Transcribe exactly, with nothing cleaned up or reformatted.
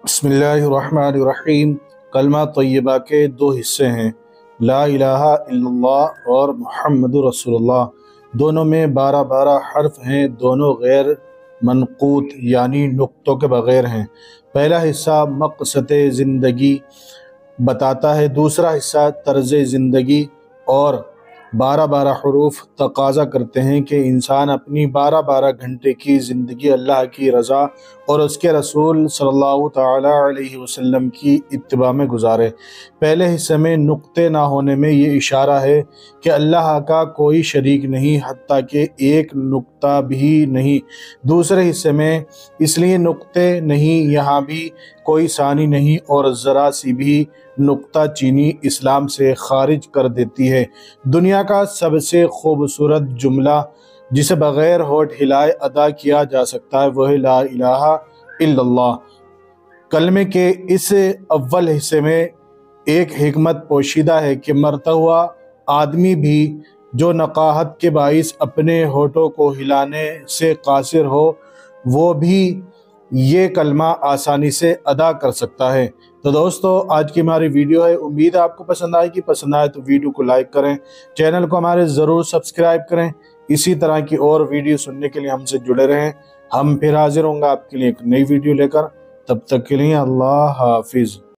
بسم اللہ الرحمن الرحیم۔ کلمہ طیبہ کے دو حصے ہیں، لا الہ الا اللہ اور محمد رسول اللہ۔ دونوں میں بارہ بارہ حرف ہیں، دونوں غیر منقوط یعنی نقطوں کے بغیر ہیں۔ پہلا حصہ مقصد زندگی بتاتا ہے، دوسرا حصہ طرز زندگی، اور بارہ بارہ حروف تقاضا کرتے ہیں کہ انسان اپنی بارہ بارہ گھنٹے کی زندگی اللہ کی رضا اور اس کے رسول صلی اللہ تعالیٰ علیہ وسلم کی اتباع میں گزارے۔ پہلے حصے میں نقطے نہ ہونے میں یہ اشارہ ہے کہ اللہ کا کوئی شریک نہیں، حتیٰ کہ ایک نقطہ بھی نہیں۔ دوسرے حصے میں اس لیے نقطے نہیں، یہاں بھی کوئی ثانی نہیں، اور ذرا سی بھی نقطہ چینی اسلام سے خارج کر دیتی ہے۔ دنیا کا سب سے خوبصورت جملہ جسے بغیر ہونٹ ہلائے ادا کیا جا سکتا ہے وہ ہے لا الہ الا اللہ۔ کلمے کے اس اول حصے میں ایک حکمت پوشیدہ ہے کہ مرتا ہوا آدمی بھی جو نقاہت کے باعث اپنے ہونٹوں کو ہلانے سے قاصر ہو، وہ بھی یہ کلمہ آسانی سے ادا کر سکتا ہے۔ تو دوستو، آج کی ہماری ویڈیو ہے، امید ہے آپ کو پسند آئے گی۔ پسند آئے تو ویڈیو کو لائک کریں، چینل کو ہمارے ضرور سبسکرائب کریں۔ اسی طرح کی اور ویڈیو سننے کے لیے ہم سے جڑے رہیں۔ ہم پھر حاضر ہوں گے آپ کے لیے ایک نئی ویڈیو لے کر، تب تک کے لیے اللہ حافظ۔